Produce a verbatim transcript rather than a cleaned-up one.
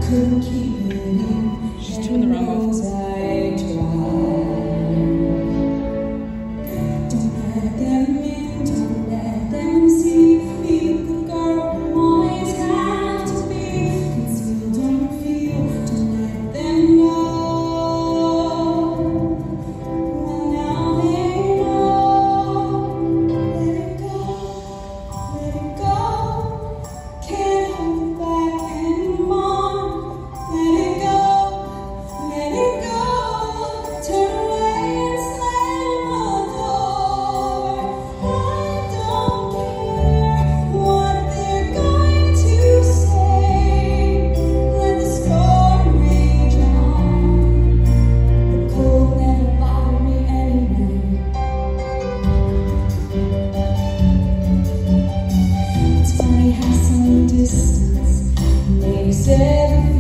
couldn't keep it in. She's doing the wrong move. I tried. Don't let them in, don't let them see. Feel the girl you always have to be. Conceal, don't feel, don't let them know. Well, now they know. Let it go, let it go. Can't hold it back anymore. Let it go, let it go. Turn away and slam the door. I don't care what they're going to say. Let the storm rage on. The cold never bothered me anyway. It's funny how some distance makes everything